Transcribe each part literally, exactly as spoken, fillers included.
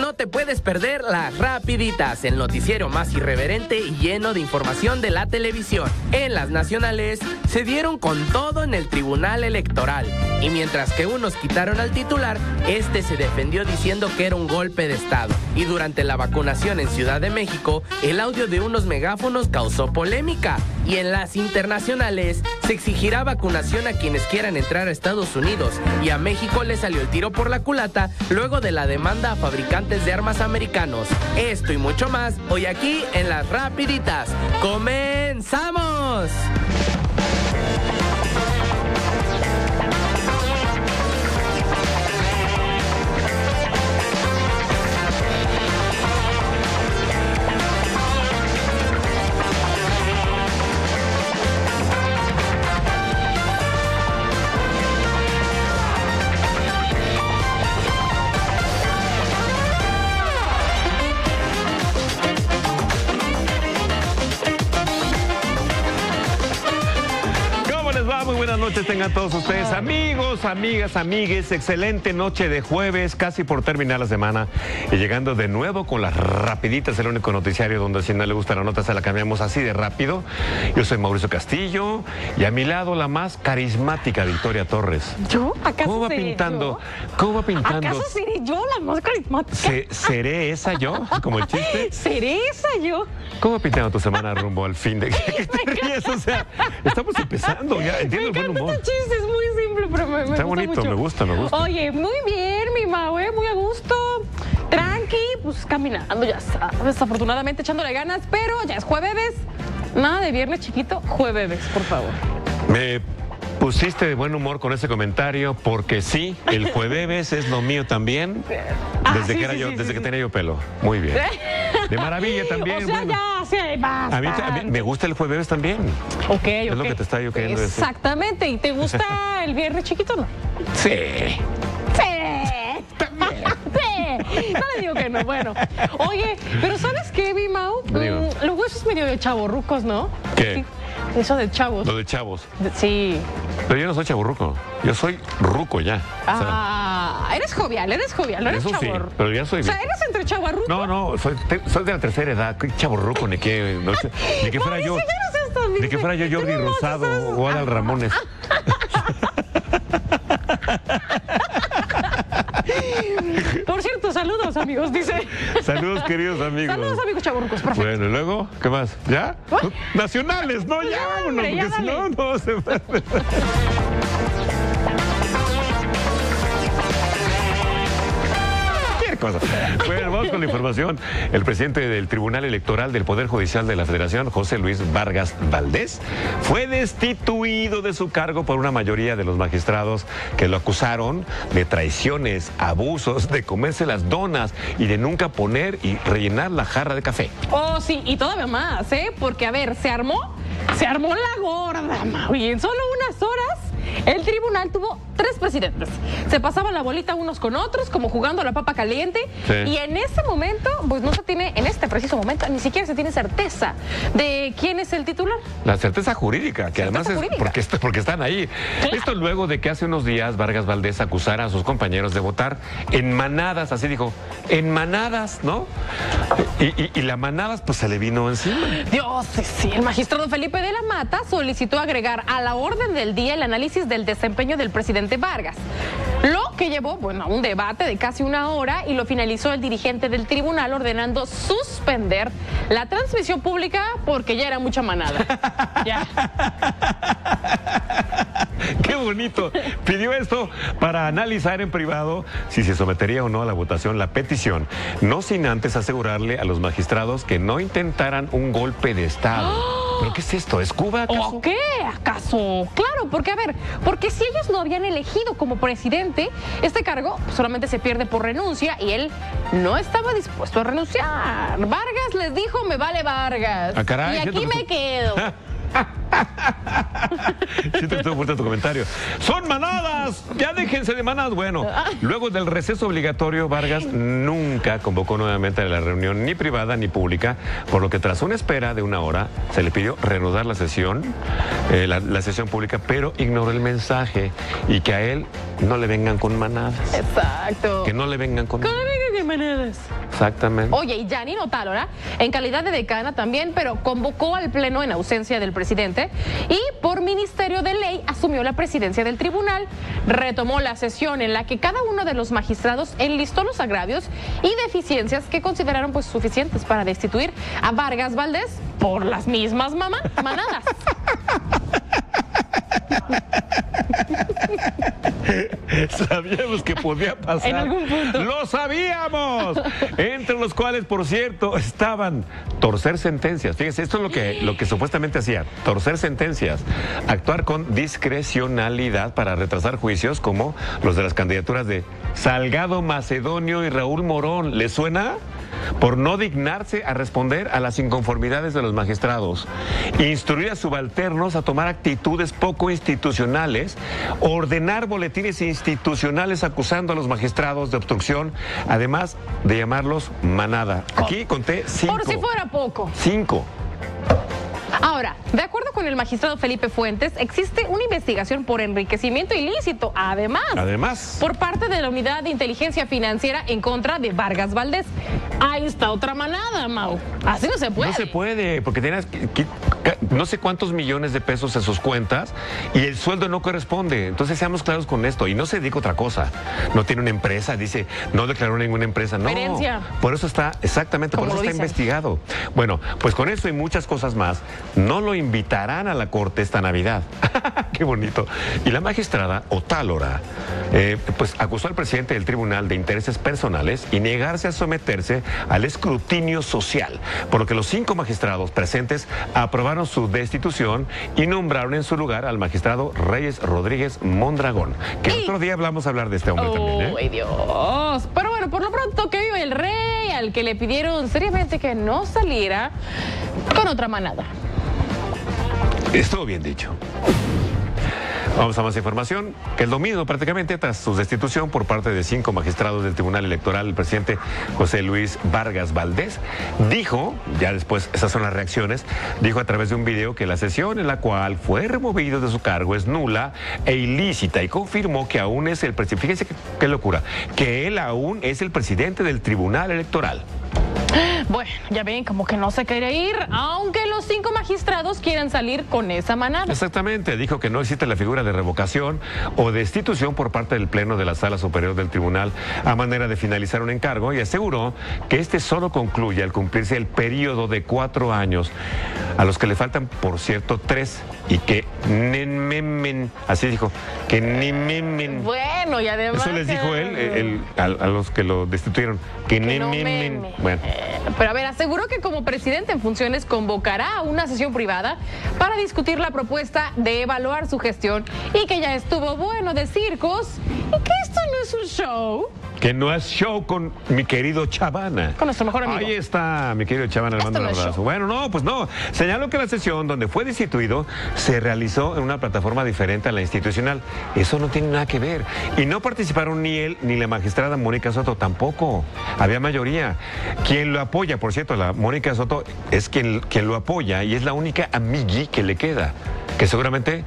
No te puedes perder las Rapiditas, el noticiero más irreverente y lleno de información de la televisión. En las nacionales se dieron con todo en el Tribunal Electoral. Y mientras que unos quitaron al titular, este se defendió diciendo que era un golpe de estado. Y durante la vacunación en Ciudad de México, el audio de unos megáfonos causó polémica. Y en las internacionales, se exigirá vacunación a quienes quieran entrar a Estados Unidos. Y a México le salió el tiro por la culata luego de la demanda a fabricantes de armas americanos. Esto y mucho más, hoy aquí en las Rapiditas. ¡Comenzamos! Buenas noches tengan todos ustedes, amigos, amigas, amigues. Excelente noche de jueves, casi por terminar la semana. Y llegando de nuevo con las Rapiditas, el único noticiario donde si no le gusta la nota se la cambiamos así de rápido. Yo soy Mauricio Castillo y a mi lado la más carismática Victoria Torres. ¿Yo? ¿Acaso ¿Cómo va seré pintando? yo? ¿Cómo va pintando? ¿Acaso seré yo la más carismática? ¿Se, ¿Seré esa yo? Como el chiste. ¿Seré esa yo? ¿Cómo va pintando tu semana rumbo al fin de que te ríes? O sea, estamos empezando ya, entiendo el buen humor. Este chiste es muy simple, pero me, me Está gusta bonito, mucho. me gusta, me gusta. Oye, muy bien, mi Mau, ¿eh? Muy a gusto. Tranqui, pues caminando, ya sabes, afortunadamente echándole ganas, pero ya es jueves. Nada de viernes chiquito, jueves, por favor. Me pusiste de buen humor con ese comentario porque sí, el jueves es lo mío también. Desde Ah, que sí, era sí, yo, sí, desde sí, que sí. tenía yo pelo. Muy bien. De maravilla también. O sea, bueno. ya, sí, basta. A mí, a mí me gusta el jueves también. Ok, ok. Es lo que te estaba yo queriendo decir. Exactamente. ¿Y te gusta el viernes chiquito o no? Sí. Sí. También. Sí. No le digo que no. Bueno. Oye, pero ¿sabes qué, mi Mau? Digo. Mm, luego eso es medio de chavorrucos, ¿no? ¿Qué? Sí. Eso de chavos. Lo de chavos. Sí. Pero yo no soy chaburruco. Yo soy ruco ya. O sea, Ah, eres jovial, eres jovial, no eres eso sí, chavor. pero ya soy O sea, eres entre chavarruco. No, no, soy, te- soy de la tercera edad. ¿Qué chaburruco? Ni que, no sé, ni que fuera yo. Mauricio, ya no seas tan Ni que fuera yo Jordi Tenemos Rosado esas- o Adal Ramones. Por cierto, saludos, amigos, dice. Saludos, queridos amigos. Saludos, amigos chavorrucos, perfecto. Bueno, ¿y luego? ¿Qué más? ¿Ya? Nacionales, no, ya, Ya, vámonos, hombre, ya porque si no, dale. no se va. Cualquier cosa. Bueno, vamos con la información. El presidente del Tribunal Electoral del Poder Judicial de la Federación, José Luis Vargas Valdés, fue destituido de su cargo por una mayoría de los magistrados que lo acusaron de traiciones, abusos, de comerse las donas y de nunca poner y rellenar la jarra de café. Oh, sí, y todavía más, ¿eh? Porque, a ver, se armó, se armó la gorda, Mau, y en solo unas horas el tribunal tuvo tres presidentes. Se pasaban la bolita unos con otros, como jugando a la papa caliente. Sí. Y en ese momento, pues no se tiene, en este preciso momento, ni siquiera se tiene certeza de quién es el titular. La certeza jurídica, que Certeza además es jurídica. porque, est- porque están ahí. Claro. Esto luego de que hace unos días Vargas Valdés acusara a sus compañeros de votar en manadas, así dijo, en manadas, ¿no? Y, y, y la manadas pues se le vino encima. Dios, sí, sí. El magistrado Felipe de la Mata solicitó agregar a la orden del día el análisis del desempeño del presidente Vargas, lo que llevó, bueno, a un debate de casi una hora y lo finalizó el dirigente del tribunal ordenando suspender la transmisión pública porque ya era mucha manada. Ya. ¡Qué bonito! Pidió esto para analizar en privado si se sometería o no a la votación la petición, no sin antes asegurarle a los magistrados que no intentaran un golpe de Estado. ¿Pero qué es esto? ¿Es Cuba acaso? ¿O qué? ¿Acaso? Claro, porque a ver, porque si ellos no habían elegido como presidente, este cargo pues, solamente se pierde por renuncia y él no estaba dispuesto a renunciar. Vargas les dijo, me vale Vargas. Ah, caray, y aquí siento que me tú- quedo. Siento que estuvo fuerte tu comentario. ¡Son manadas! ¡Ya déjense de manadas! Bueno, luego del receso obligatorio, Vargas nunca convocó nuevamente a la reunión ni privada ni pública, por lo que tras una espera de una hora se le pidió reanudar la sesión, eh, la, la sesión pública, pero ignoró el mensaje y que a él no le vengan con manadas. Exacto. Que no le vengan con Con de manadas. Exactamente. Oye, y Janine Otálora, en calidad de decana también, pero convocó al pleno en ausencia del presidente y por Ministerio de Ley asumió la presidencia del tribunal. Retomó la sesión en la que cada uno de los magistrados enlistó los agravios y deficiencias que consideraron pues suficientes para destituir a Vargas Valdés por las mismas mamá, manadas. Sabíamos que podía pasar. En algún punto. ¡Lo sabíamos! Entre los cuales, por cierto, estaban torcer sentencias. Fíjense, esto es lo que, lo que supuestamente hacía. Torcer sentencias. Actuar con discrecionalidad para retrasar juicios como los de las candidaturas de Salgado Macedonio y Raúl Morón. ¿Les suena? Por no dignarse a responder a las inconformidades de los magistrados, instruir a subalternos a tomar actitudes poco institucionales, ordenar boletines institucionales acusando a los magistrados de obstrucción, además de llamarlos manada. Aquí conté cinco. Por si fuera poco. Cinco. Ahora, de acuerdo con el magistrado Felipe Fuentes, existe una investigación por enriquecimiento ilícito, además, Además. por parte de la Unidad de Inteligencia Financiera en contra de Vargas Valdés. Ahí está otra manada, Mau. Así no se puede. No se puede, porque tienes que- que- no sé cuántos millones de pesos en sus cuentas y el sueldo no corresponde. Entonces seamos claros con esto. Y no se dedica a otra cosa. No tiene una empresa, dice, no declaró ninguna empresa. No. Herencia. Por eso está, exactamente, por Como eso lo está dicen. investigado. Bueno, pues con eso y muchas cosas más, no lo invitarán a la corte esta Navidad. Qué bonito. Y la magistrada Otálora, eh, pues acusó al presidente del tribunal de intereses personales y negarse a someterse al escrutinio social, por lo que los cinco magistrados presentes aprobaron su destitución y nombraron en su lugar al magistrado Reyes Rodríguez Mondragón, que el otro día hablamos a hablar de este hombre también, ¿eh? ¡Ay, Dios! Pero bueno, por lo pronto que vive el rey, al que le pidieron seriamente que no saliera con otra manada. Estuvo bien dicho. Vamos a más información. Que el domingo, prácticamente, tras su destitución por parte de cinco magistrados del Tribunal Electoral, el presidente José Luis Vargas Valdés dijo, ya después, esas son las reacciones, dijo a través de un video que la sesión en la cual fue removido de su cargo es nula e ilícita y confirmó que aún es el presidente, fíjense qué, qué locura, que él aún es el presidente del Tribunal Electoral. Bueno, ya ven, como que no se quiere ir, aunque los cinco magistrados quieran salir con esa manada. Exactamente, dijo que no existe la figura de revocación o destitución por parte del Pleno de la Sala Superior del Tribunal a manera de finalizar un encargo y aseguró que este solo concluye al cumplirse el periodo de cuatro años, a los que le faltan, por cierto, tres, y que nememen, así dijo, que nememen. Bueno, y además... Eso les dijo él, el- el- a, a los que lo destituyeron, que, Que no nememen. meme. Bueno. Eh, pero a ver, aseguró que como presidente en funciones convocará una sesión privada para discutir la propuesta de evaluar su gestión y que ya estuvo bueno de circos y que esto no es un show. Que no es show con mi querido Chavana. Con nuestro mejor amigo. Ahí está, mi querido Chavana, le Esto mando un no es abrazo. show. Bueno, no, pues no. Señaló que la sesión donde fue destituido se realizó en una plataforma diferente a la institucional. Eso no tiene nada que ver. Y no participaron ni él ni la magistrada Mónica Soto tampoco. Había mayoría. Quien lo apoya, por cierto, la Mónica Soto es quien, quien lo apoya y es la única amigui que le queda. Que seguramente...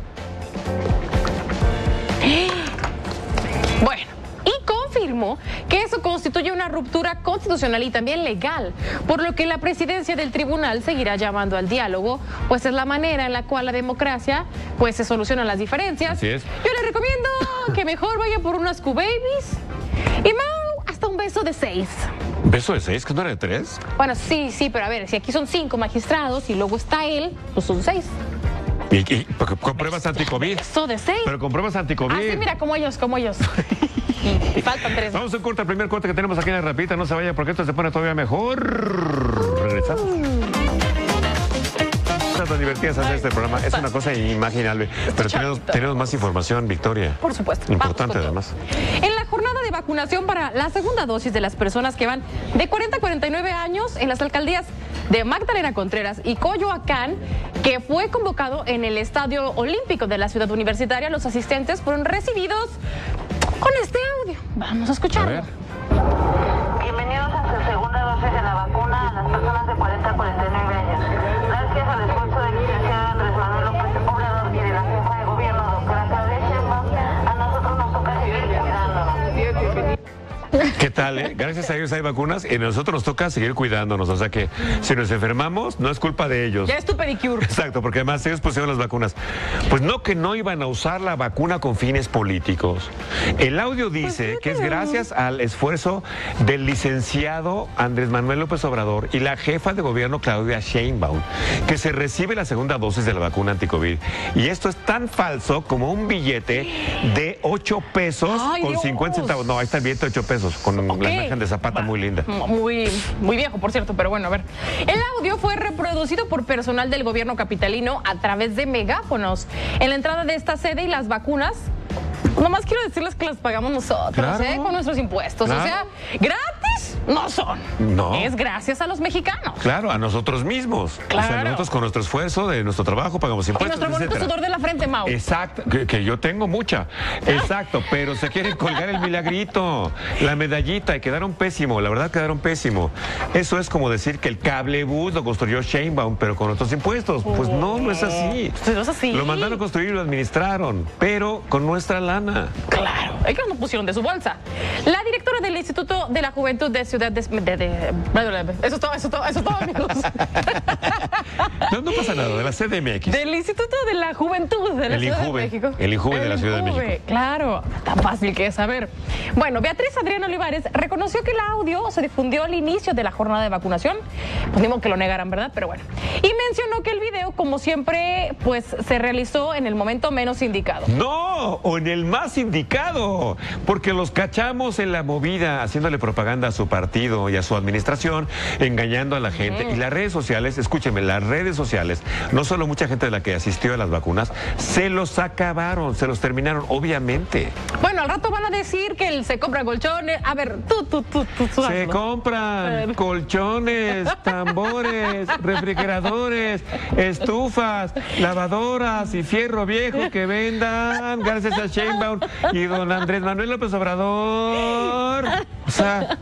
Bueno, y confirmó que eso constituye una ruptura constitucional y también legal, por lo que la presidencia del tribunal seguirá llamando al diálogo, pues es la manera en la cual la democracia pues se solucionan las diferencias. Así es. Yo le recomiendo que mejor vaya por unas Q-Babies y Mau, hasta un beso de seis. ¿Beso de seis? ¿Que no era de tres? Bueno, sí, sí, pero a ver, si aquí son cinco magistrados y luego está él, pues son seis. Y, y porque con pruebas anticovid. Beso de seis. Pero con pruebas anticovid. Ah, sí, mira, como ellos, como ellos. Y faltan tres. Vamos a un corte, el primer corte que tenemos aquí en la rapita. No se vaya porque esto se pone todavía mejor. Regresamos. Cosas tan divertidas hacer este programa. Es una cosa inimaginable. Pero tenemos, tenemos más información, Victoria. Por supuesto. Importante Vamos con además. todo. En la jornada de vacunación para la segunda dosis de las personas que van de cuarenta a cuarenta y nueve años en las alcaldías de Magdalena Contreras y Coyoacán, que fue convocado en el Estadio Olímpico de la Ciudad Universitaria, los asistentes fueron recibidos con este audio. Vamos a A escucharlo. ver. Bienvenidos a su segunda dosis de la vacuna a las personas de cuarenta a cuarenta y nueve años. Gracias al esfuerzo del licenciado Andrés Manuel López Obrador y de la jefa de gobierno, doctora Claudia Sheinbaum, a nosotros nos toca seguir cuidándonos. ¿Qué tal, eh? Gracias a ellos hay vacunas y a nosotros nos toca seguir cuidándonos. O sea que si nos enfermamos, no es culpa de ellos. Ya es tu pedicure. Exacto, porque además ellos pusieron las vacunas. Pues no, que no iban a usar la vacuna con fines políticos. El audio dice que es gracias al esfuerzo del licenciado Andrés Manuel López Obrador y la jefa de gobierno Claudia Sheinbaum, que se recibe la segunda dosis de la vacuna anticovid. Y esto es tan falso como un billete de ocho pesos Ay, con Dios. cincuenta centavos. No, ahí está el billete de ocho pesos con Okay. la imagen de Zapata muy linda. Muy, muy viejo, por cierto, pero bueno, a ver. El audio fue reproducido por personal del gobierno capitalino a través de megáfonos. En la entrada de esta sede y las vacunas, nomás quiero decirles que las pagamos nosotros, Claro. ¿eh? Con nuestros impuestos. Claro. O sea, gratis no son. No. Es gracias a los mexicanos. Claro, a nosotros mismos. Claro. O sea, nosotros con nuestro esfuerzo, de nuestro trabajo, pagamos Y impuestos, nuestro bonito etcétera. sudor de la frente, Mau. Exacto, que, que yo tengo mucha. Exacto, pero se quieren colgar el milagrito, la medallita, y quedaron pésimo, la verdad quedaron pésimo. Eso es como decir que el cablebús lo construyó Sheinbaum, pero con otros impuestos. Pues no, no es así. Pues no es así. Lo mandaron a construir y lo administraron, pero con nuestra lana. Claro, es que no pusieron de su bolsa. La directora del Instituto de la Juventud de Ciudad de... de- de- eso es todo, eso es todo, eso es todo, amigos. No, no pasa nada, de la C D M X. Del Instituto de la Juventud de la El Ciudad INJUVE, de México. el INJUVE de la Ciudad de INJUVE, México. Claro, tan fácil que es saber. Bueno, Beatriz Adriana Olivares reconoció que el audio se difundió al inicio de la jornada de vacunación. Pues ni modo que lo negaran, ¿verdad? Pero bueno. Y mencionó que el video, como siempre, pues se realizó en el momento menos indicado. No, o en el más indicado, porque los cachamos en la movida, haciéndole propaganda a su partido y a su administración, engañando a la gente. Y las redes sociales, escúchenme, las redes sociales, no solo mucha gente de la que asistió a las vacunas, se los acabaron, se los terminaron, obviamente. Bueno, al rato van a decir que el- se compra colchones. A ver, tú, tú, tú, tú. tú Se hazlo. compran colchones, tambores, refrigeradores, estufas, lavadoras y fierro viejo que vendan gracias a Sheinbaum y don Andrés Manuel López Obrador. O sea,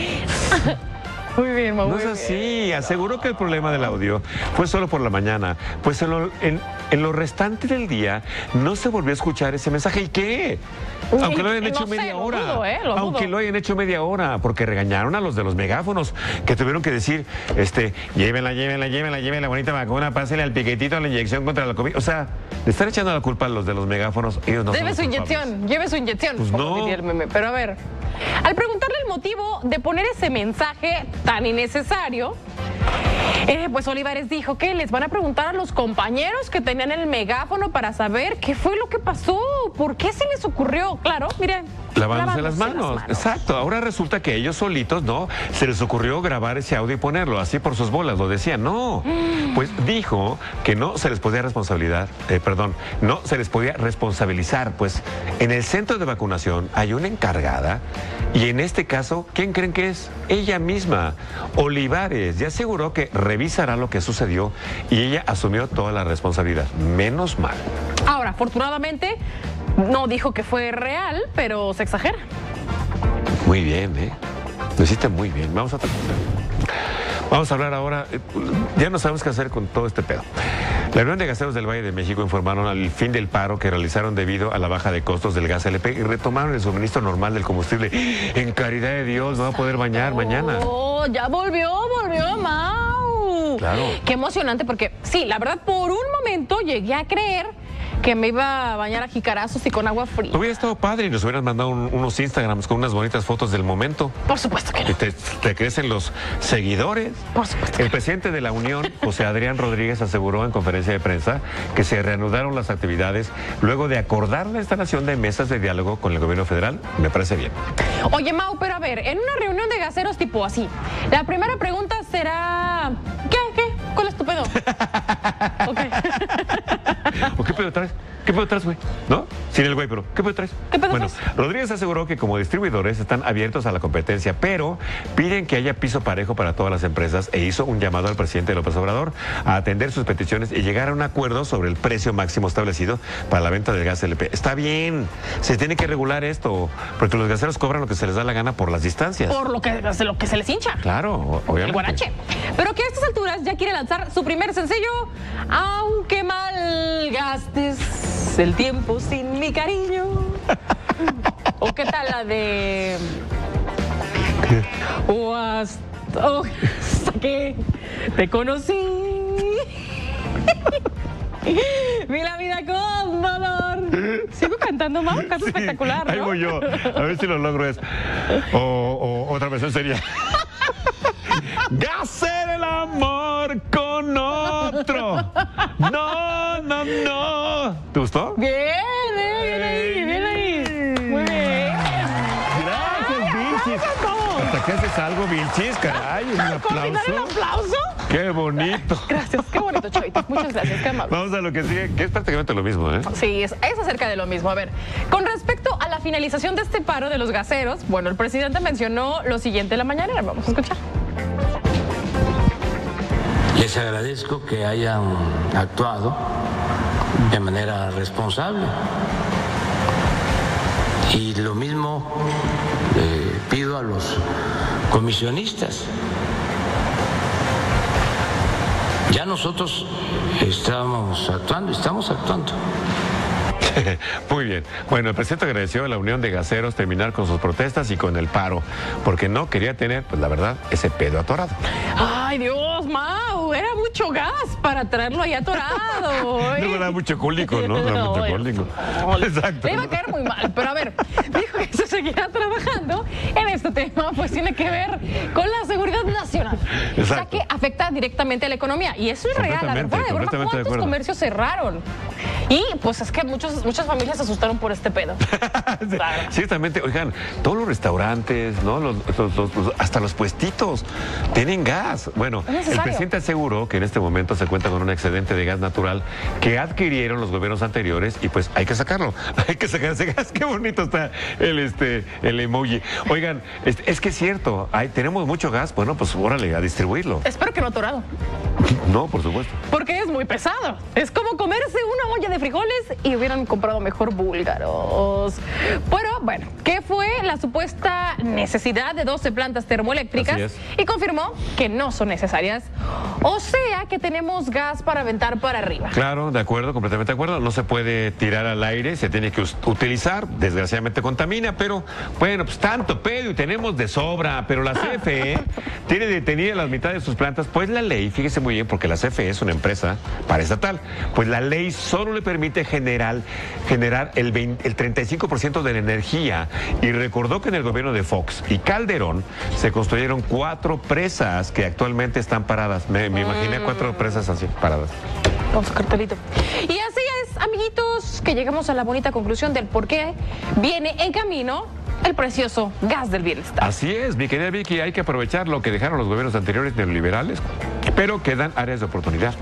Muy bien, Mau, no muy es bien. así. Aseguró que el problema del audio fue solo por la mañana. Pues en lo, en, en lo restante del día no se volvió a escuchar ese mensaje. ¿Y qué? Aunque lo hayan No hecho sé, media lo hora. dudo, ¿eh? Lo Aunque dudo. lo hayan hecho media hora, porque regañaron a los de los megáfonos, que tuvieron que decir, este, llévenla, llévenla, llévenla, llévenla, bonita vacuna, pásenle al piquetito la inyección contra la COVID. O sea, le están echando la culpa a los de los megáfonos. Ellos no son Debe los su culpables. inyección, lleve su inyección, Pues como no. diría el meme. Pero a ver, al preguntarle el motivo de poner ese mensaje tan innecesario, eh, pues Olivares dijo que les van a preguntar a los compañeros que tenían el megáfono para saber qué fue lo que pasó, por qué se les ocurrió. Claro, miren. Lavándose las manos. Exacto. Ahora resulta que ellos solitos, ¿no? Se les ocurrió grabar ese audio y ponerlo así por sus bolas. Lo decían. No. Pues dijo que no se les podía responsabilidad, eh, perdón, no se les podía responsabilizar. Pues en el centro de vacunación hay una encargada y en este caso, ¿quién creen que es? Ella misma, Olivares. Ya aseguró que revisará lo que sucedió y ella asumió toda la responsabilidad. Menos mal. Ahora, afortunadamente, no dijo que fue real, pero se exagera. Muy bien, ¿eh? Lo hiciste muy bien. Vamos a otra cosa. Vamos a hablar ahora, eh, ya no sabemos qué hacer con todo este pedo. La Unión de Gaseros del Valle de México informaron al fin del paro que realizaron debido a la baja de costos del gas L P y retomaron el suministro normal del combustible. En caridad de Dios, no va a poder bañar mañana. Oh, ya volvió, volvió Mau. Claro. Qué emocionante, porque sí, la verdad, por un momento llegué a creer que me iba a bañar a jicarazos y con agua fría. Hubiera estado padre y nos hubieran mandado un- unos Instagrams con unas bonitas fotos del momento. Por supuesto que Y no. te, te crecen los seguidores. Por supuesto que El no. presidente de la Unión, José Adrián Rodríguez, aseguró en conferencia de prensa que se reanudaron las actividades luego de acordar la instalación de mesas de diálogo con el gobierno federal. Me parece bien. Oye, Mau, pero a ver, en una reunión de gaseros tipo así, la primera pregunta será... ¿Qué? ¿Qué? ¿Cuál es tu pedo? Ok. ¿O qué pedo traes? ¿Qué pedo traes, güey? ¿No? Sin el güey, pero ¿qué pedo traes? ¿Qué pedo bueno, traes? Rodríguez aseguró que como distribuidores están abiertos a la competencia, pero piden que haya piso parejo para todas las empresas e hizo un llamado al presidente López Obrador a atender sus peticiones y llegar a un acuerdo sobre el precio máximo establecido para la venta del gas L P. Está bien, se tiene que regular esto, porque los gaseros cobran lo que se les da la gana por las distancias. Por lo que, lo que se les hincha. Claro, o- El obviamente. guarache. Pero que a estas alturas ya quiere lanzar su primer sencillo, aunque malgastes el tiempo sin mi cariño. ¿O qué tal la de ¿Qué? O hasta, oh, hasta que te conocí. Vi la vida con dolor. Sigo cantando, Mau, canto Sí, espectacular, ¿no? Ahí voy yo. A ver si lo logro es. O, o otra versión sería. Hacer el amor con otro. No, no, no. ¿Te gustó? Bien, eh, bien ahí, bien ahí. Muy bien. Gracias, Vilchis. Hasta que haces algo, Vilchis, caray. Un ¿Coordinar el aplauso. aplauso? Qué bonito. Gracias, qué bonito, Chavito. Muchas gracias, qué amable. Vamos a lo que sigue, que es prácticamente lo mismo, ¿eh? Sí, es, es acerca de lo mismo. A ver, con respecto a la finalización de este paro de los gaseros, bueno, el presidente mencionó lo siguiente en la mañanera. Vamos a escuchar. Les agradezco que hayan actuado de manera responsable. Y lo mismo eh, pido a los comisionistas. Ya nosotros estamos actuando, estamos actuando. Muy bien. Bueno, el presidente agradeció a la Unión de Gaseros terminar con sus protestas y con el paro, porque no quería tener, pues la verdad, ese pedo atorado. Ay, Dios, Mau, era mucho gas para traerlo ahí atorado. ¿eh? No era mucho cólico, ¿no? Era mucho bueno, cólico. no, Exacto. Le iba a caer muy mal, pero a ver, dijo que se seguirá trabajando en este tema, pues tiene que ver con la seguridad nacional. Exacto. O sea que afecta directamente a la economía. Y eso es real, la Completamente, verdad, de broma, completamente de ¿cuántos acuerdo. comercios cerraron? Y pues es que muchos, muchas familias se asustaron por este pedo. Sí, Claro. ciertamente, oigan, todos los restaurantes, ¿no? Los, los- los- los- hasta los puestitos tienen gas. Bueno, Es el necesario. presidente aseguró que en este momento se cuenta con un excedente de gas natural que adquirieron los gobiernos anteriores y pues hay que sacarlo. Hay que sacar ese gas. Qué bonito está el este el emoji. Oigan, es, es que es cierto, hay, tenemos mucho gas, bueno, pues órale, a distribuirlo. Espero que no atorado, No, por supuesto. porque es muy pesado. Es como comerse una olla de frijoles y hubieran comprado mejor búlgaros. Pero bueno, ¿qué fue la supuesta necesidad de doce plantas termoeléctricas? Así es. Y confirmó que no son necesarias. O sea que tenemos gas para aventar para arriba. Claro, de acuerdo, completamente de acuerdo. No se puede tirar al aire, se tiene que us- utilizar. Desgraciadamente contamina, pero bueno, pues tanto pedo y tenemos de sobra. Pero la C F E tiene detenida la mitad de sus plantas, pues la ley, fíjese muy bien, porque la C F E es una empresa paraestatal, pues la ley solo le permite generar, generar el, veinte, el treinta y cinco por ciento de la energía. Y recordó que en el gobierno de Fox y Calderón se construyeron cuatro presas que actualmente están paradas. Me, me imaginé cuatro presas así, paradas. Con su cartelito. Y así es, amiguitos, que llegamos a la bonita conclusión del por qué viene en camino el precioso gas del bienestar. Así es, mi querida Vicky, hay que aprovechar lo que dejaron los gobiernos anteriores neoliberales, pero quedan áreas de oportunidad.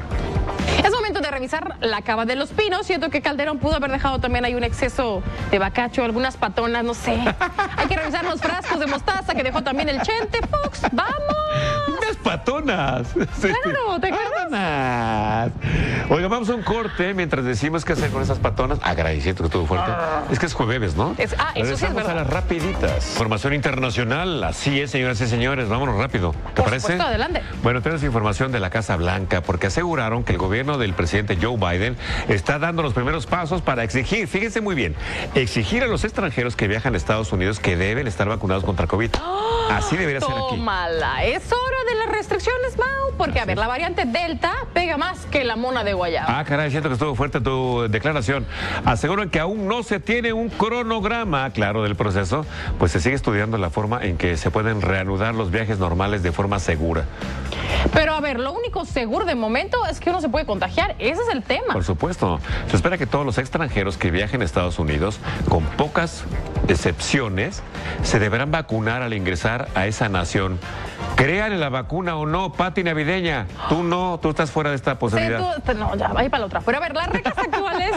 Es momento de revisar la cava de los pinos. Siento que Calderón pudo haber dejado también ahí un exceso de bacacho, algunas patonas, no sé. Hay que revisar los frascos de mostaza que dejó también el Chente Fox. ¡Vamos! ¡Unas patonas! Sí. Claro, ¿te acuerdas? Patonas. Oiga, vamos a un corte mientras decimos qué hacer con esas patonas. Agradeciendo que estuvo fuerte. Es que es jueves, ¿no? Es- ah, eso sí es Regresamos verdad. a las rapiditas. Información internacional, así es, señoras y señores. Vámonos rápido. ¿Te Por parece? supuesto, adelante. Bueno, tenemos información de la Casa Blanca porque aseguraron que el gobierno del presidente Joe Biden está dando los primeros pasos para exigir, fíjense muy bien, exigir a los extranjeros que viajan a Estados Unidos que deben estar vacunados contra COVID. Así debería ser aquí. Tómala. Es hora de las restricciones, Mau, porque a ver, la variante Delta pega más que la mona de guayaba. Ah, caray, siento que estuvo fuerte tu declaración. Aseguran que aún no se tiene un cronograma claro del proceso, pues se sigue estudiando la forma en que se pueden reanudar los viajes normales de forma segura. Pero a ver, lo único seguro de momento es que uno se puede contagiar. Ese es el tema. Por supuesto. Se espera que todos los extranjeros que viajen a Estados Unidos, con pocas excepciones, se deberán vacunar al ingresar a esa nación. Crean en la vacuna o no, Pati Navideña. Tú no, tú estás fuera de esta Sí, posibilidad. tú- no, ya, ahí para la otra. Pero a ver, las reglas actuales.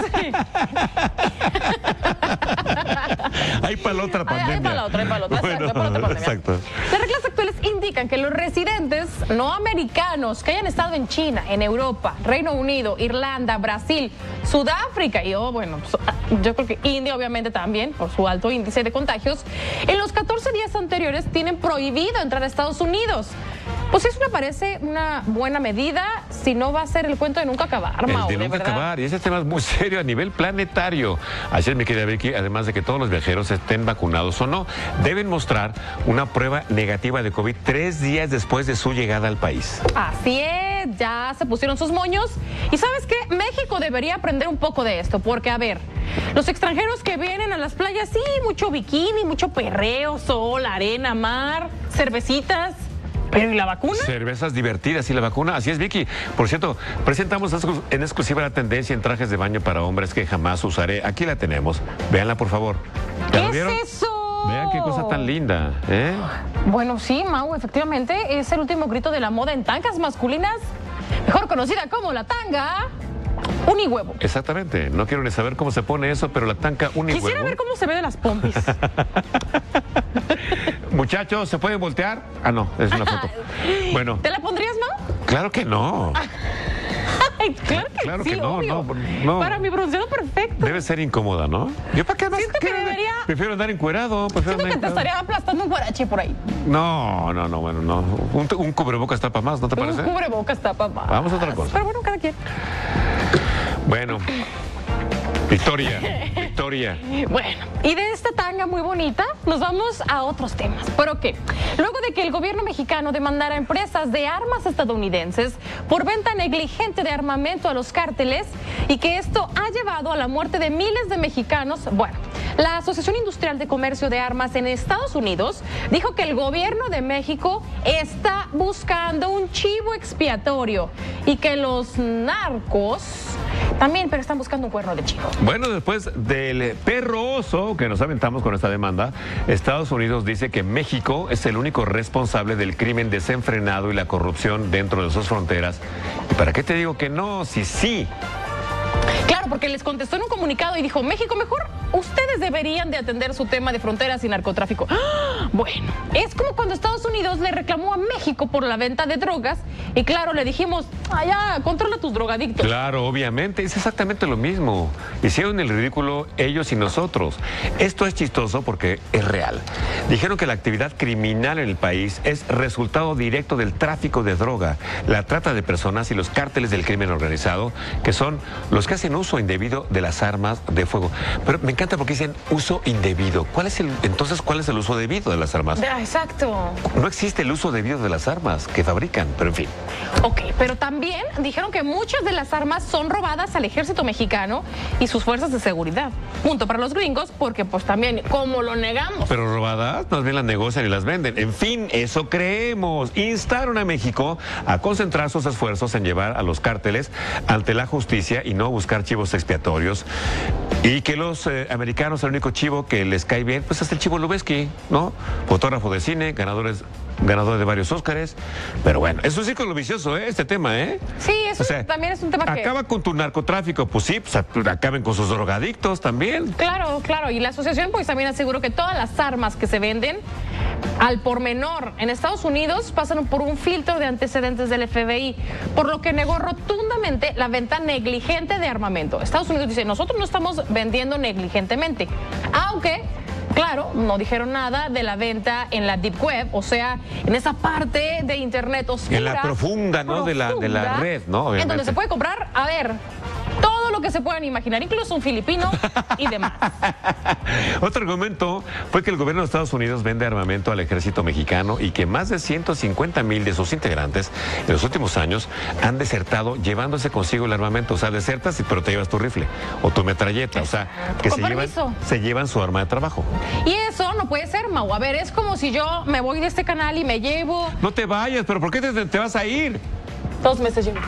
Ahí para la otra Ahí- pandemia. ahí para la otra, ahí para la otra. Exacto, Bueno, ahí para la otra pandemia. exacto. Las reglas actuales indican que los residentes no americanos que hayan estado en China, en Europa, Reino Unido, Irlanda, Brasil, Sudáfrica y, oh, bueno, pues, yo creo que India obviamente también, por su alto índice de contagios, en los catorce días anteriores tienen prohibido entrar a Estados Unidos. Pues eso me parece una buena medida, si no va a ser el cuento de nunca acabar, Mau, El de nunca acabar, y ese tema es muy serio a nivel planetario. Así es, mi querida Vicky, además de que todos los viajeros estén vacunados o no, deben mostrar una prueba negativa de COVID tres días después de su llegada al país. Así es, ya se pusieron sus moños. Y ¿sabes qué? México debería aprender un poco de esto, porque a ver, los extranjeros que vienen a las playas, sí, mucho bikini, mucho perreo, sol, arena, mar, cervecitas. ¿Pero y la vacuna? Cervezas divertidas y la vacuna. Así es, Vicky. Por cierto, presentamos en exclusiva la tendencia en trajes de baño para hombres que jamás usaré. Aquí la tenemos. Véanla, por favor. ¿Qué es eso? Vean qué cosa tan linda, ¿eh? Bueno, sí, Mau, efectivamente, es el último grito de la moda en tangas masculinas, mejor conocida como la tanga unihuevo. Exactamente. No quiero ni saber cómo se pone eso, pero la tanga unihuevo. Quisiera ver cómo se ve de las pompis. Muchachos, ¿se pueden voltear? Ah, no, es una foto. Bueno. ¿Te la pondrías, Mau? Claro que no. Ay, claro que claro sí, que no, obvio. no, no. Para mi bronceado perfecto. Debe ser incómoda, ¿no? Yo para qué más. Siento que debería... Prefiero andar encuerado. Siento que te estaría aplastando un guarache por ahí. No, no, no, bueno, no. Un, un cubrebocas tapa más, ¿no te parece? Un cubrebocas tapa más. Vamos a otra cosa. Pero bueno, cada quien. Bueno. Victoria, Victoria. Bueno, y de esta tanga muy bonita nos vamos a otros temas. ¿Pero qué? Luego de que el gobierno mexicano demandara a empresas de armas estadounidenses por venta negligente de armamento a los cárteles y que esto ha llevado a la muerte de miles de mexicanos, bueno, la Asociación Industrial de Comercio de Armas en Estados Unidos dijo que el gobierno de México está buscando un chivo expiatorio y que los narcos también, pero están buscando un cuerno de chivo. Bueno, después del perro oso que nos aventamos con esta demanda, Estados Unidos dice que México es el único responsable del crimen desenfrenado y la corrupción dentro de sus fronteras. ¿Y para qué te digo que no? Si sí. Claro, porque les contestó en un comunicado y dijo, México, mejor ustedes deberían de atender su tema de fronteras y narcotráfico. ¡Ah! Bueno, es como cuando Estados Unidos le reclamó a México por la venta de drogas y claro, le dijimos, ah, ya, controla tus drogadictos. Claro, obviamente, es exactamente lo mismo. Hicieron el ridículo ellos y nosotros. Esto es chistoso porque es real. Dijeron que la actividad criminal en el país es resultado directo del tráfico de droga, la trata de personas y los cárteles del crimen organizado, que son los que hacen uso indebido de las armas de fuego. Pero me encanta porque dicen uso indebido. ¿Cuál es el, entonces, cuál es el uso debido de las armas? Ah, exacto. No existe el uso debido de las armas que fabrican, pero en fin. Ok, pero también dijeron que muchas de las armas son robadas al ejército mexicano y sus fuerzas de seguridad. Punto para los gringos, porque pues también, ¿cómo lo negamos? Pero robadas, más bien las negocian y las venden. En fin, eso creemos. Instaron a México a concentrar sus esfuerzos en llevar a los cárteles ante la justicia y no buscar chivos expiatorios. Y que los eh, americanos, el único chivo que les cae bien, pues es el Chivo Lubeski, ¿no? Fotógrafo de cine, ganadores, ganador de varios Óscares. Pero bueno, es un círculo vicioso, ¿eh? Este tema, ¿eh? Sí, eso o sea, también es un tema que... Acaba con tu narcotráfico, pues sí, pues acaben con sus drogadictos también. Claro, claro, y la asociación pues también aseguró que todas las armas que se venden al por menor en Estados Unidos pasan por un filtro de antecedentes del F B I, por lo que negó rotundamente la venta negligente de armamento. Estados Unidos dice, nosotros no estamos vendiendo negligentemente, aunque... Claro, no dijeron nada de la venta en la deep web, o sea, en esa parte de internet oscura. En la profunda, ¿no? Profunda, de, la, de la red, ¿no? Obviamente. En donde se puede comprar, a ver, todo lo que se puedan imaginar, incluso un filipino y demás. Otro argumento fue que el gobierno de Estados Unidos vende armamento al ejército mexicano y que más de ciento cincuenta mil de sus integrantes en los últimos años han desertado llevándose consigo el armamento. O sea, desertas pero te llevas tu rifle o tu metralleta. O sea, que se llevan, se llevan su arma de trabajo. Y eso no puede ser, Mau. A ver, es como si yo me voy de este canal y me llevo... No te vayas, pero ¿por qué te, te vas a ir? Dos meses llevo.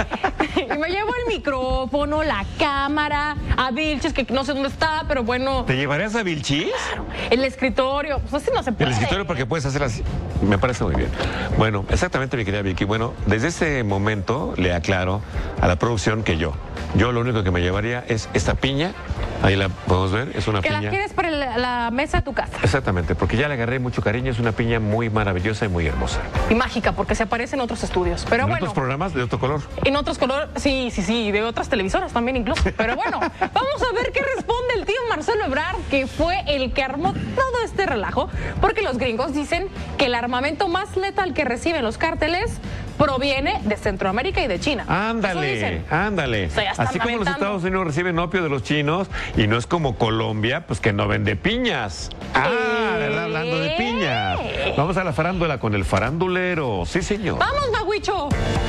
Y me llevo el micrófono, la cámara, a Vilchis, que no sé dónde está, pero bueno. ¿Te llevarías a Vilchis? Claro. El escritorio, pues así no se puede. El escritorio porque puedes hacer así. Me parece muy bien. Bueno, exactamente, mi querida Vicky. Bueno, desde ese momento le aclaro a la producción que yo, yo lo único que me llevaría es esta piña Ahí la podemos ver, es una Que piña. la quieres para la, la mesa de tu casa. Exactamente, porque ya le agarré mucho cariño, es una piña muy maravillosa y muy hermosa. Y mágica, porque se aparece en otros estudios. Pero ¿En bueno. otros programas de otro color? En otros colores, sí, sí, sí, de otras televisoras también incluso. Pero bueno, vamos a ver qué responde el tío Marcelo Ebrard, que fue el que armó todo este relajo, porque los gringos dicen que el armamento más letal que reciben los cárteles proviene de Centroamérica y de China. Ándale, ándale. O sea, ya están Así como los aventando. Estados Unidos reciben opio de los chinos y no es como Colombia, pues que no vende piñas. Ah, ¿verdad? Hablando de piñas. Vamos a la farándula con el farandulero. Sí, señor. ¡Vamos, Magüicho!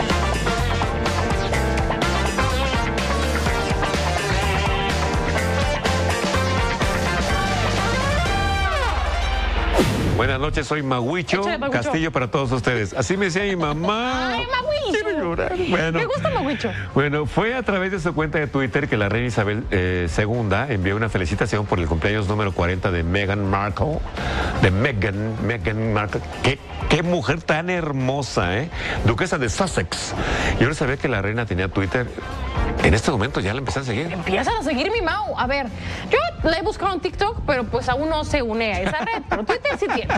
Buenas noches, soy Magüicho, Échale, Magüicho. Castillo para todos ustedes. Así me decía mi mamá. ¡Ay, Magüicho! Quiero llorar. Bueno, Me gusta Magüicho. Bueno, fue a través de su cuenta de Twitter que la reina Isabel eh, segunda envió una felicitación por el cumpleaños número cuarenta de Meghan Markle. De Meghan, Meghan Markle. ¿Qué, qué mujer tan hermosa, ¿eh? Duquesa de Sussex. Yo no sabía que la reina tenía Twitter. En este momento ya la empecé a seguir. Empiezan a seguir mi Mau. A ver, yo la he buscado en TikTok, pero pues aún no se une a esa red. Pero Twitter sí tiene.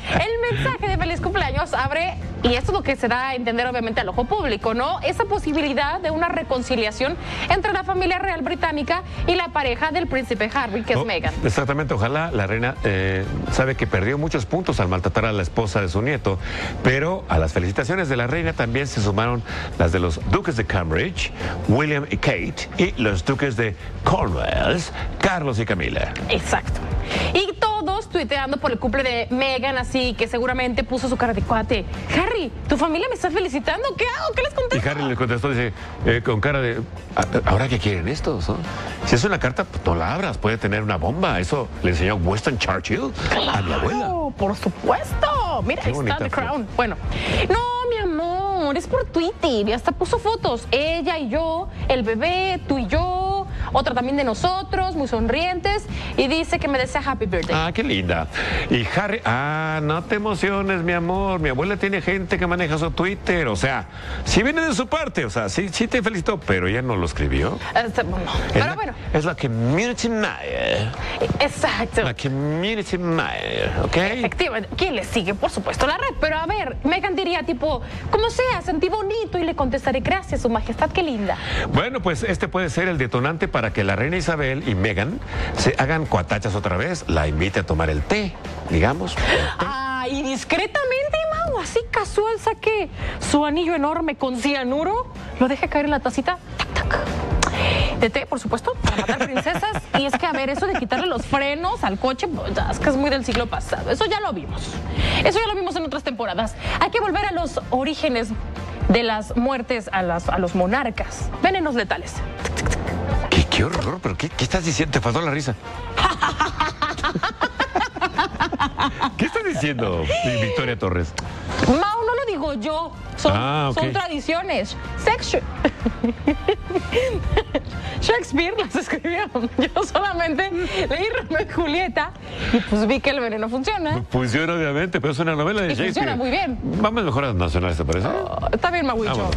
El mensaje de feliz cumpleaños abre, y esto es lo que se da a entender obviamente al ojo público, ¿no? Esa posibilidad de una reconciliación entre la familia real británica y la pareja del príncipe Harry, que es Oh, Meghan. Exactamente, ojalá la reina eh, sabe que perdió muchos puntos al maltratar a la esposa de su nieto, pero a las felicitaciones de la reina también se sumaron las de los duques de Cambridge, William y Kate, y los duques de Cornwall, Carlos y Camila. Exacto. Y todos tuiteando por el cumple de Meghan, así que seguramente puso su cara de cuate. Harry, tu familia me está felicitando. ¿Qué hago? ¿Qué les Y contesto? Harry le contestó, dice, eh, con cara de, "¿A- ¿ahora qué quieren estos? ¿no? Si es una carta, pues no la abras, puede tener una bomba. Eso le enseñó Winston Churchill a mi abuela. Claro, por supuesto. Mira, Qué ahí está bonita The fue. Crown. Bueno, no, mi amor, es por Twitter. Y hasta puso fotos. Ella y yo, el bebé, tú y yo, otra también de nosotros, muy sonrientes. Y dice que me desea happy birthday. Ah, qué linda. Y Harry, ah, no te emociones, mi amor. Mi abuela tiene gente que maneja su Twitter. O sea, sí viene de su parte. O sea, sí, sí te felicitó, pero ella no lo escribió. Este, bueno, Es pero la, bueno, es la community manager. exacto. La community manager, ¿ok? Efectivamente, ¿quién le sigue? Por supuesto, la red. Pero a ver, Meghan diría tipo, como sea, sentí bonito y le contestaré gracias, su majestad, qué linda. Bueno, pues este puede ser el detonante para que la reina Isabel y Meghan se hagan cuatachas otra vez. La invite a tomar el té, digamos. Ah, y discretamente, Mau, así casual, saque su anillo enorme con cianuro, lo deje caer en la tacita, tac, tac. De té, por supuesto, para matar princesas. Y es que, a ver, eso de quitarle los frenos al coche, pues, es que es muy del siglo pasado. Eso ya lo vimos. Eso ya lo vimos en otras temporadas. Hay que volver a los orígenes de las muertes a, las, a los monarcas. Venenos letales. ¿Qué, qué horror? ¿Pero qué, qué estás diciendo? Te faltó la risa. ¿Qué estás diciendo, Victoria Torres? Mau, no lo digo yo. Son, Ah, ok. son tradiciones. Sexu Shakespeare las escribió. Yo solamente leí Romeo y Julieta y pues vi que el veneno funciona. Funciona, obviamente, pero es una novela de Y Shakespeare. funciona muy bien. Vamos mejor a las nacionales, ¿te parece? Oh, está bien, Maguicho. Vámonos.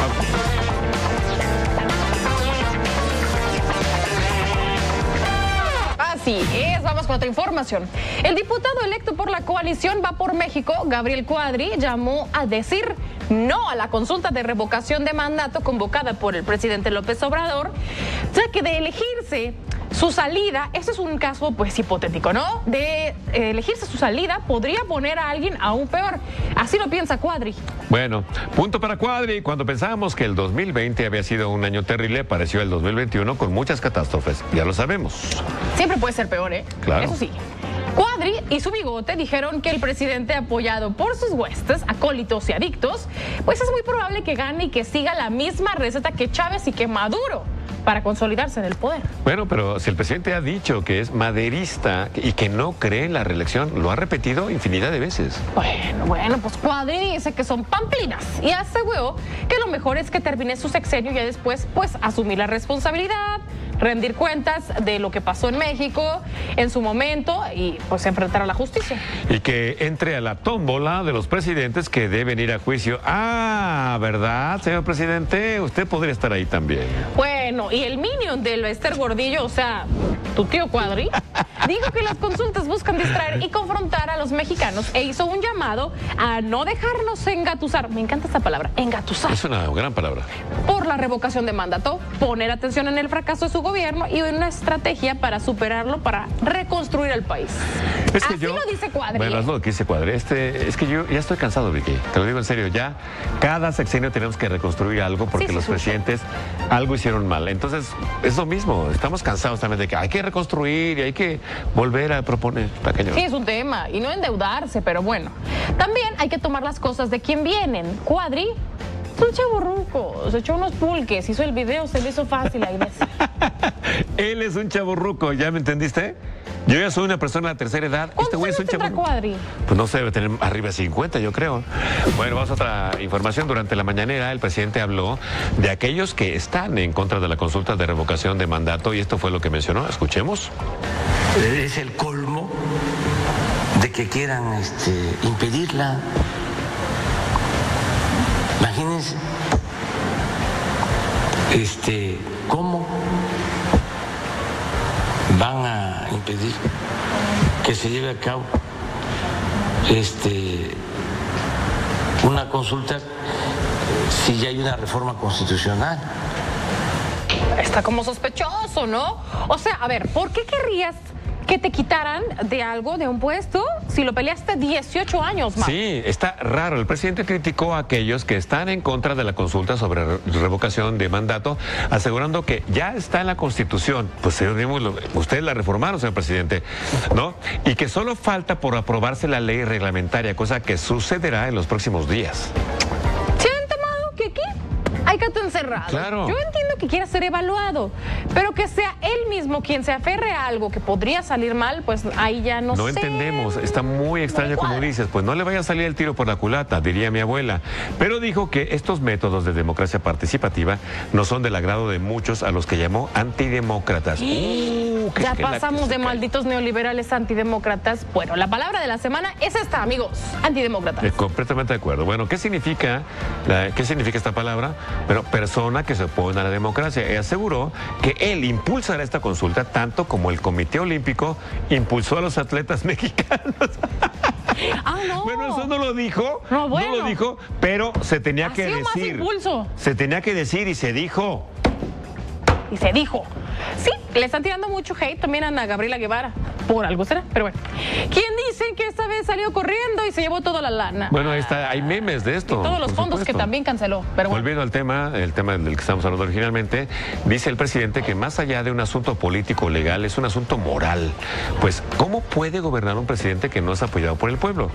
Así es, vamos con otra información. El diputado electo por la coalición Va por México, Gabriel Cuadri, llamó a decir no a la consulta de revocación de mandato convocada por el presidente López Obrador, ya que de elegirse su salida, este es un caso pues hipotético, ¿no? De eh, elegirse su salida podría poner a alguien aún peor. Así lo piensa Cuadri. Bueno, punto para Cuadri. Cuando pensábamos que el dos mil veinte había sido un año terrible, pareció el dos mil veintiuno con muchas catástrofes. Ya lo sabemos. Siempre puede ser peor, ¿eh? Claro. Eso sí. Cuadri y su bigote dijeron que el presidente, apoyado por sus huestes, acólitos y adictos, pues es muy probable que gane y que siga la misma receta que Chávez y que Maduro para consolidarse en el poder. Bueno, pero si el presidente ha dicho que es maderista y que no cree en la reelección, lo ha repetido infinidad de veces. Bueno, bueno, pues Cuadri dice que son pamplinas y aseguró que lo mejor es que termine su sexenio y ya después, pues, asumir la responsabilidad, rendir cuentas de lo que pasó en México en su momento y pues enfrentar a la justicia. Y que entre a la tómbola de los presidentes que deben ir a juicio. Ah, ¿verdad, señor presidente? Usted podría estar ahí también. Bueno, y el minion del Esther Gordillo, o sea, tu tío Cuadri, dijo que las consultas buscan distraer y confrontar a los mexicanos e hizo un llamado a no dejarnos engatusar. Me encanta esta palabra, engatusar. Es una gran palabra. Por la revocación de mandato, poner atención en el fracaso de su gobierno y una estrategia para superarlo, para reconstruir el país. Es que Así yo, lo dice Cuadri. Bueno, es lo que dice Cuadri. Este, es que yo ya estoy cansado, Vicky. Te lo digo en serio. Ya cada sexenio tenemos que reconstruir algo porque Sí, sí, los sí. presidentes algo hicieron mal. Entonces, es lo mismo. Estamos cansados también de que hay que reconstruir y hay que volver a proponer. Pequeño. Sí, es un tema, y no endeudarse, pero bueno. También hay que tomar las cosas de quien vienen. Cuadri es un chavorruco, se echó unos pulques, hizo el video, se le hizo fácil ahí ves. Él es un chavorruco, ¿ya me entendiste? Yo ya soy una persona de la tercera edad. Este ¿Cuántos güey es un años tendrá chavorruco. Cuadri? Pues no sé, debe tener arriba de cincuenta, yo creo. Bueno, vamos a otra información. Durante la mañanera, el presidente habló de aquellos que están en contra de la consulta de revocación de mandato y esto fue lo que mencionó. Escuchemos. Es el colmo de que quieran este, impedirla. Imagínense este, cómo van a impedir que se lleve a cabo este, una consulta si ya hay una reforma constitucional. Está como sospechoso, ¿no? O sea, a ver, ¿por qué querrías que te quitaran de algo, de un puesto, si lo peleaste dieciocho años más? Sí, está raro. El presidente criticó a aquellos que están en contra de la consulta sobre re- revocación de mandato, asegurando que ya está en la Constitución. Pues señor Dímulo, ustedes la reformaron, señor presidente, ¿no? Y que solo falta por aprobarse la ley reglamentaria, cosa que sucederá en los próximos días. ¿Siente, Amado, que aquí hay gato encerrado? Claro. Yo entiendo que quiera ser evaluado, pero que sea él mismo quien se aferre a algo que podría salir mal, pues ahí ya no, No sé. entendemos, está muy extraño como cuadra. dices, pues no le vaya a salir el tiro por la culata, diría mi abuela. Pero dijo que estos métodos de democracia participativa no son del agrado de muchos a los que llamó antidemócratas. Uh, que- Ya que la- pasamos que se de cae. malditos neoliberales a antidemócratas. Bueno, la palabra de la semana es esta, amigos, antidemócratas. Eh, completamente de acuerdo. Bueno, ¿qué significa, la- qué significa esta palabra? Pero persona que se opone a la democracia. Y aseguró que él impulsará esta consulta tanto como el Comité Olímpico impulsó a los atletas mexicanos. Ah, no. Bueno, eso no lo dijo. No, bueno. lo dijo, pero se tenía Ha que sido más decir. impulso. Se tenía que decir y se dijo. Y se dijo. Sí, le están tirando mucho hate también a Ana Gabriela Guevara. Por algo será, pero bueno. ¿Quién dicen que esta vez salió corriendo y se llevó toda la lana? Bueno, ahí está, hay memes de esto. Todos los por fondos que supuesto. también canceló. Pero bueno. Volviendo al tema, el tema del que estamos hablando originalmente, dice el presidente que más allá de un asunto político legal, es un asunto moral. Pues, ¿cómo puede gobernar un presidente que no es apoyado por el pueblo?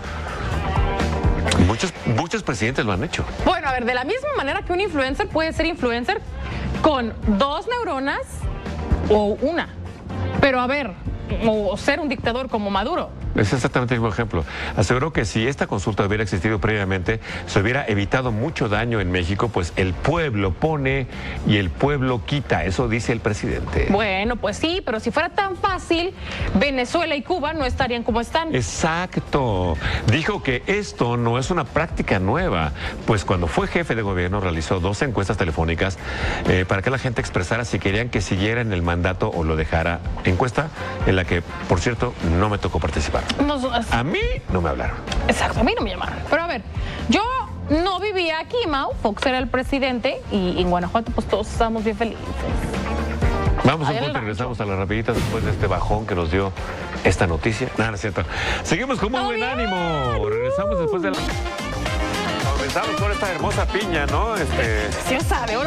Muchos, muchos presidentes lo han hecho. Bueno, a ver, de la misma manera que un influencer puede ser influencer con dos neuronas o una. Pero a ver, o ser un dictador como Maduro. Es exactamente el mismo ejemplo. Aseguró que si esta consulta hubiera existido previamente, se hubiera evitado mucho daño en México, pues el pueblo pone y el pueblo quita. Eso dice el presidente. Bueno, pues sí, pero si fuera tan fácil, Venezuela y Cuba no estarían como están. Exacto. Dijo que esto no es una práctica nueva, pues cuando fue jefe de gobierno realizó dos encuestas telefónicas eh, para que la gente expresara si querían que siguiera en el mandato o lo dejara. Encuesta en la que, por cierto, no me tocó participar. Nos- A mí no me hablaron. Exacto, a mí no me llamaron. Pero a ver, yo no vivía aquí, Mau. Fox era el presidente y en Guanajuato pues todos estábamos bien felices. Vamos a Allá un en el punto y regresamos a las rapiditas después de este bajón que nos dio esta noticia. Nada, no es cierto. Seguimos con muy ¡Todo buen bien! ánimo. Regresamos después de la... Regresamos con esta hermosa piña, ¿no? Este... Preciosa, de oro.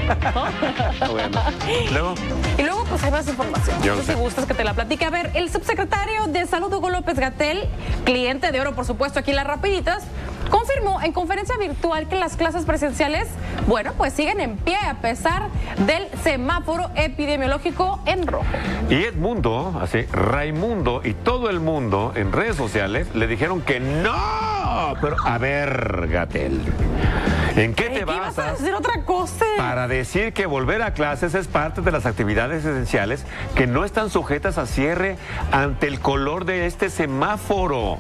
Bueno. Luego... Y luego, pues hay más información. Yo No lo sé si sé. gustas que te la platique. A ver, el subsecretario de Salud, Hugo López-Gatell, cliente de oro, por supuesto, aquí en Las Rapiditas, confirmó en conferencia virtual que las clases presenciales, bueno, pues siguen en pie a pesar del semáforo epidemiológico en rojo. Y Edmundo, así, Raimundo y todo el mundo en redes sociales le dijeron que no. Pero, a ver, Gatell, ¿En qué te ¿Qué ibas a basas decir otra cosa? para decir que volver a clases es parte de las actividades esenciales que no están sujetas a cierre ante el color de este semáforo?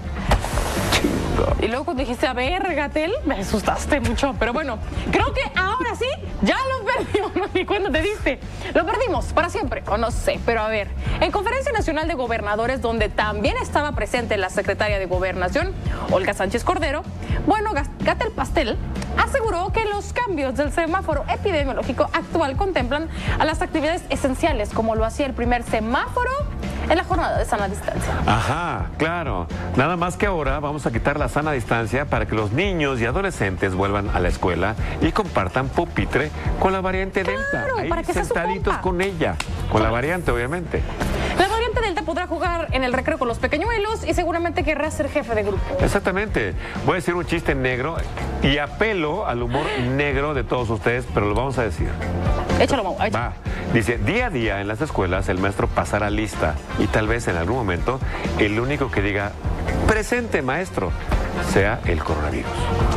Chingo. Y luego cuando dijiste, a ver, Gatel, me asustaste mucho. Pero bueno, creo que ahora sí, ya lo perdimos. ¿No? Ni cuándo te diste. Lo perdimos para siempre, o no sé. Pero a ver, en Conferencia Nacional de Gobernadores, donde también estaba presente la secretaria de Gobernación, Olga Sánchez Cordero, bueno, Gatel Pastel aseguró que los cambios del semáforo epidemiológico actual contemplan a las actividades esenciales, como lo hacía el primer semáforo en la jornada de sana distancia. Ajá, claro. Nada más que ahora vamos a quitar la sana distancia para que los niños y adolescentes vuelvan a la escuela y compartan pupitre con la variante Claro, Delta. Ahí para que sea su sentaditos compa. con ella, con la variante, obviamente. La variante Delta podrá jugar en el recreo con los pequeñuelos y seguramente querrá ser jefe de grupo. Exactamente. Voy a decir un chiste negro y apelo al humor negro de todos ustedes, pero lo vamos a decir. Échalo, Mau. échalo. Va. Dice, día a día en las escuelas el maestro pasará lista y tal vez en algún momento el único que diga, presente maestro, sea el coronavirus.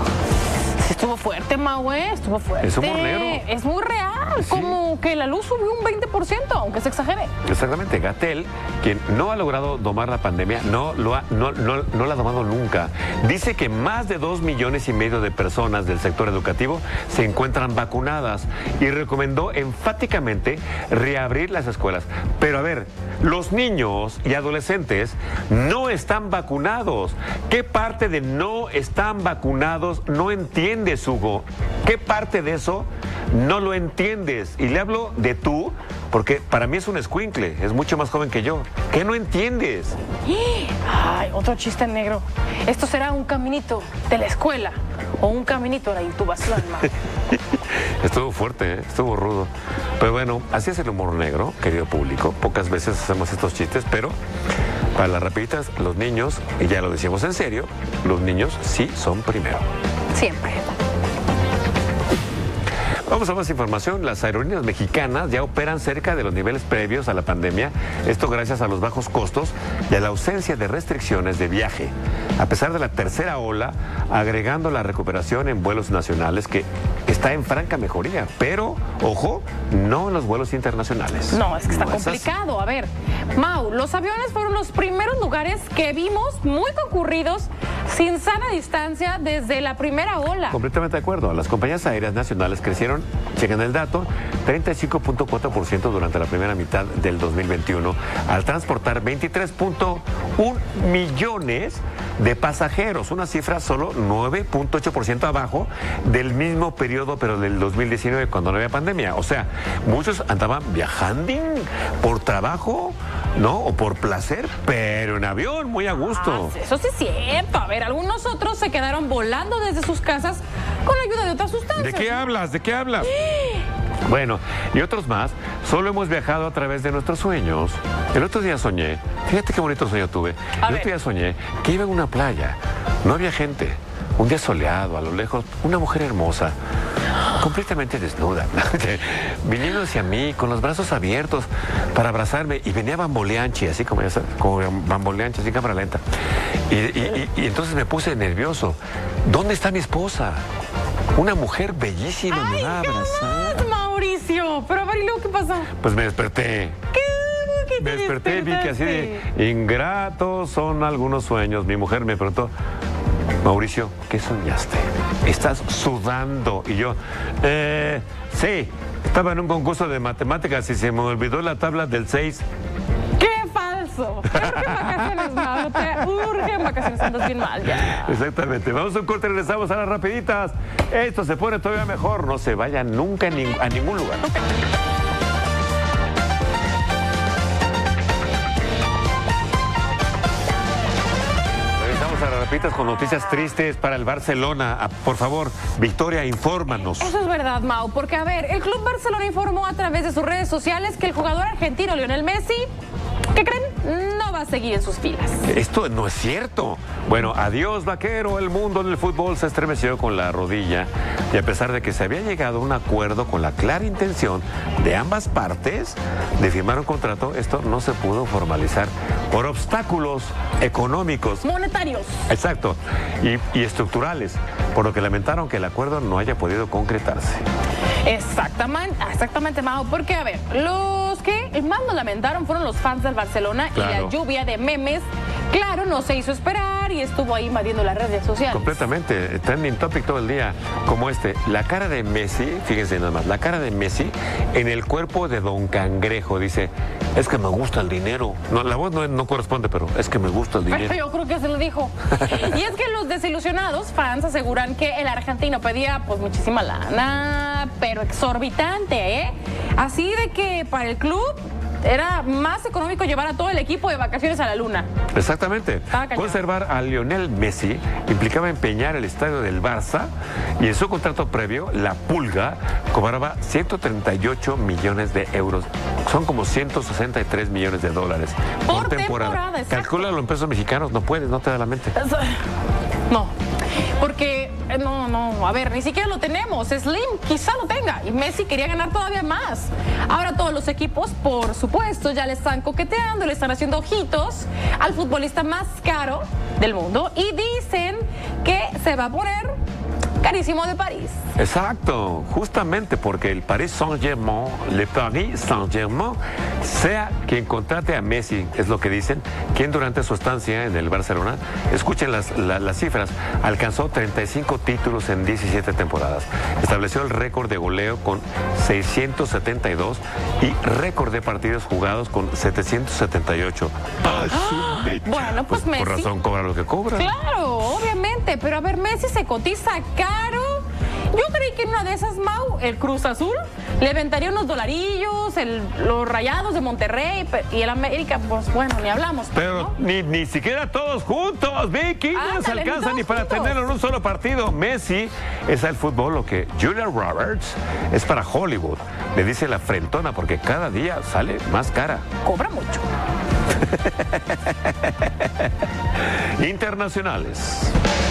Sí, estuvo fuerte, Mau, ¿eh? Estuvo fuerte. Es humor negro. Es muy real. Sí. Como que la luz subió un veinte por ciento, aunque se exagere. Exactamente, Gatell, quien no ha logrado domar la pandemia, no, lo ha, no, no, no la ha domado nunca. Dice que más de dos millones y medio de personas del sector educativo se encuentran vacunadas y recomendó enfáticamente reabrir las escuelas. Pero a ver, los niños y adolescentes no están vacunados. ¿Qué parte de no están vacunados no entiendes, Hugo? ¿Qué parte de eso no lo entiendes? Y le hablo de tú, porque para mí es un escuincle, es mucho más joven que yo. ¿Qué no entiendes? Ay, otro chiste negro. Esto será un caminito de la escuela o un caminito de la intubación, Mau. Estuvo fuerte, ¿eh? Estuvo rudo. Pero bueno, así es el humor negro, querido público. Pocas veces hacemos estos chistes, pero para las rapiditas, los niños, y ya lo decimos en serio, los niños sí son primero. Siempre. Vamos a más información. Las aerolíneas mexicanas ya operan cerca de los niveles previos a la pandemia. Esto gracias a los bajos costos y a la ausencia de restricciones de viaje. A pesar de la tercera ola, agregando la recuperación en vuelos nacionales que está en franca mejoría. Pero, ojo, no en los vuelos internacionales. No, es que está No es así. complicado. A ver, Mau, los aviones fueron los primeros lugares que vimos muy concurridos sin sana distancia desde la primera ola. Completamente de acuerdo. Las compañías aéreas nacionales crecieron, chequen el dato, treinta y cinco punto cuatro por ciento durante la primera mitad del dos mil veintiuno, al transportar veintitrés punto uno millones de pasajeros, una cifra solo nueve punto ocho por ciento abajo del mismo periodo, pero del dos mil diecinueve, cuando no había pandemia. O sea, muchos andaban viajando por trabajo, ¿no? O por placer, pero en avión, muy a gusto. Ah, eso sí es cierto. A ver, algunos otros se quedaron volando desde sus casas con la ayuda de otras sustancias. ¿De qué hablas? ¿De qué hablas? Bueno, y otros más, solo hemos viajado a través de nuestros sueños. El otro día soñé, fíjate qué bonito sueño tuve. A El ver. otro día soñé que iba en una playa, no había gente, un día soleado, a lo lejos, una mujer hermosa, completamente desnuda, viniendo hacia mí con los brazos abiertos para abrazarme, y venía bamboleanchi, así como ya sabes, como bamboleanchi, así cámara lenta. Y, y, y, y entonces me puse nervioso. ¿Dónde está mi esposa? Una mujer bellísima, me ¡Ay, va a abrazar. jamás, Mauricio! Pero a ver, ¿y luego qué pasó? Pues me desperté. ¿Qué? ¿Qué Me te desperté y vi que así de despertaste? ingratos son algunos sueños. Mi mujer me preguntó, Mauricio, ¿qué soñaste? Estás sudando. Y yo, eh, sí, estaba en un concurso de matemáticas y se me olvidó la tabla del seis. ¡Qué falso! Te urgen vacaciones, Mau. Te urgen vacaciones. Andas bien mal ya. Exactamente. Vamos a un corte y regresamos a las rapiditas. Esto se pone todavía mejor. No se vayan nunca ni- a ningún lugar. Regresamos a las rapiditas con noticias tristes para el Barcelona. Ah, por favor, Victoria, infórmanos. Eso es verdad, Mau, porque a ver, el Club Barcelona informó a través de sus redes sociales que el jugador argentino Lionel Messi, ¿qué creen? No va a seguir en sus filas. Esto no es cierto. Bueno, adiós, vaquero. El mundo del fútbol se estremeció con la rodilla. Y a pesar de que se había llegado a un acuerdo con la clara intención de ambas partes de firmar un contrato, esto no se pudo formalizar por obstáculos económicos. Monetarios. Exacto. Y, y estructurales. por lo que lamentaron que el acuerdo no haya podido concretarse. Exactamente, exactamente, Mau, porque a ver, los que más nos lamentaron fueron los fans del Barcelona. Claro. Y la lluvia de memes, claro, no se hizo esperar y estuvo ahí invadiendo las redes sociales. Completamente, trending topic todo el día, como este, la cara de Messi, fíjense nada más, la cara de Messi en el cuerpo de Don Cangrejo, dice, es que me gusta el dinero. No, la voz no, no corresponde, pero es que me gusta el dinero. Pero yo creo que se lo dijo. Y es que los desilusionados fans aseguran que el argentino pedía pues muchísima lana, pero exorbitante, ¿eh? Así de que para el club era más económico llevar a todo el equipo de vacaciones a la luna. Exactamente. Conservar a Lionel Messi implicaba empeñar el estadio del Barça y en su contrato previo, la Pulga cobraba ciento treinta y ocho millones de euros. Son como ciento sesenta y tres millones de dólares por, por temporada. temporada Calcúlalo en pesos mexicanos, no puedes, no te da la mente. No, porque no, no, a ver, ni siquiera lo tenemos. Slim quizá lo tenga y Messi quería ganar todavía más. Ahora todos los equipos, por supuesto, ya le están coqueteando, le están haciendo ojitos al futbolista más caro del mundo y dicen que se va a poner carísimo de París. Exacto, justamente porque el Paris Saint-Germain, le Paris Saint-Germain, sea quien contrate a Messi, es lo que dicen, quien durante su estancia en el Barcelona, escuchen las, la, las cifras, alcanzó treinta y cinco títulos en diecisiete temporadas, estableció el récord de goleo con seiscientos setenta y dos y récord de partidos jugados con setecientos setenta y ocho. ¡Ah! Bueno, pues, pues Messi... Por razón cobra lo que cobra. Claro, obviamente, pero a ver, Messi se cotiza caro. Yo creí que en una de esas, Mau, el Cruz Azul le aventaría unos dolarillos, el, los Rayados de Monterrey y el América, pues bueno, ni hablamos. Pero ¿no? ni, ni siquiera todos juntos, Vicky, no les alcanza ni para juntos. tenerlo en un solo partido. Messi es al fútbol lo que Julia Roberts es para Hollywood. Le dice la frentona porque cada día sale más cara. Cobra mucho. Internacionales.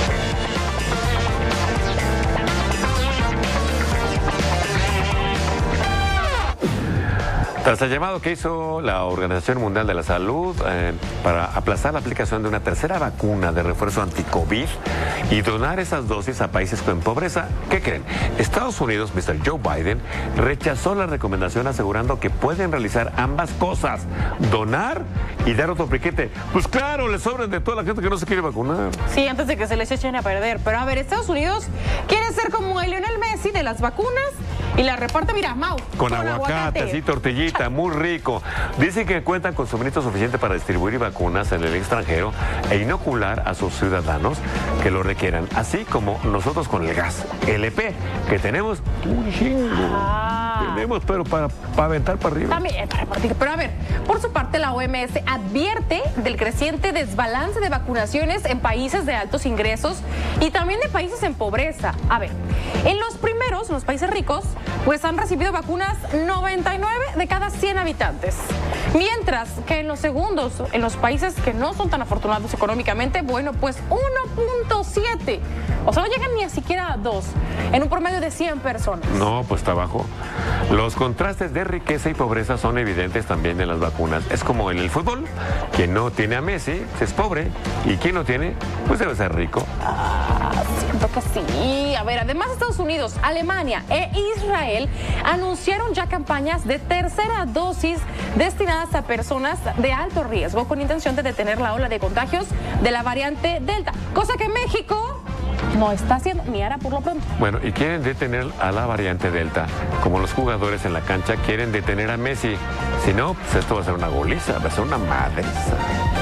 Tras el llamado que hizo la Organización Mundial de la Salud eh, para aplazar la aplicación de una tercera vacuna de refuerzo anti-COVID y donar esas dosis a países con pobreza, ¿qué creen? Estados Unidos, mister Joe Biden, rechazó la recomendación asegurando que pueden realizar ambas cosas, donar y dar otro piquete. Pues claro, le sobran de toda la gente que no se quiere vacunar. Sí, antes de que se les echen a perder. Pero a ver, Estados Unidos quiere ser como el Lionel Messi de las vacunas y la reparte, mira, Mau. Con, con aguacate, aguacate, así tortillita, muy rico. Dicen que cuentan con suministro suficiente para distribuir vacunas en el extranjero e inocular a sus ciudadanos que lo requieran, así como nosotros con el gas L P, que tenemos un chingo. Ah. Tenemos, pero para, para aventar para arriba. También, para partir. Pero a ver, por su parte, la O M S advierte del creciente desbalance de vacunaciones en países de altos ingresos y también de países en pobreza. A ver, en los primeros, los países ricos, pues han recibido vacunas noventa y nueve de cada cien habitantes. Mientras que en los segundos, en los países que no son tan afortunados económicamente, bueno, pues uno punto siete. O sea, no llegan ni a siquiera a dos, en un promedio de cien personas. No, pues está bajo. Los contrastes de riqueza y pobreza son evidentes también en las vacunas. Es como en el fútbol, quien no tiene a Messi es pobre y quien no tiene, pues debe ser rico. Ah, siento que sí. A ver, además Estados Unidos, Alemania e Israel anunciaron ya campañas de tercera dosis destinadas a personas de alto riesgo con intención de detener la ola de contagios de la variante Delta, cosa que México no está haciendo ni hará por lo pronto. Bueno, y quieren detener a la variante Delta, como los jugadores en la cancha quieren detener a Messi. Si no, pues esto va a ser una goliza, va a ser una madriza.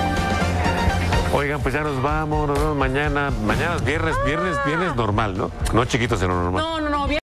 Oigan, pues ya nos vamos, nos vemos mañana. Mañana es viernes, viernes, viernes normal, ¿no? No chiquitos, sino normal. No, no, no, viernes.